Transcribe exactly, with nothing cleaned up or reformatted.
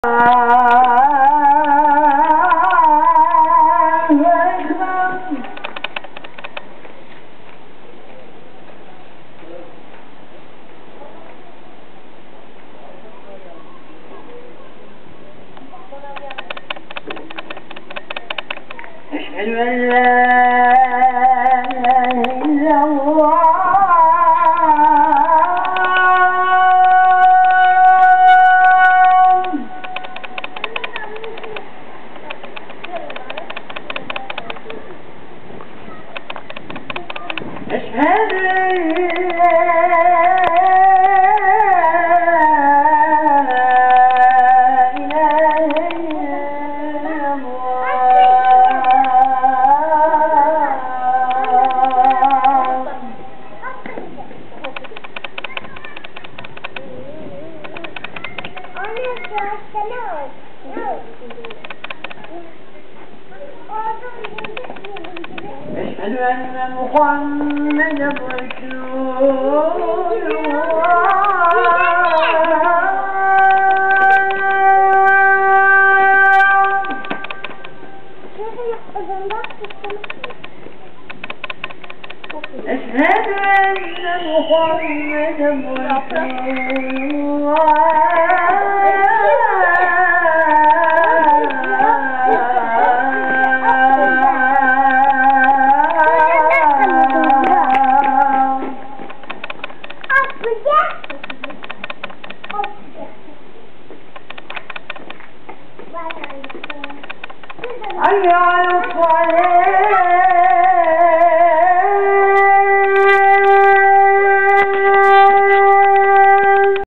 أشهد أن لا إله إلا الله أشهد أن أشهد أن محمدا رسول الله أشهد أن محمدا رسول الله حي على الصلاة.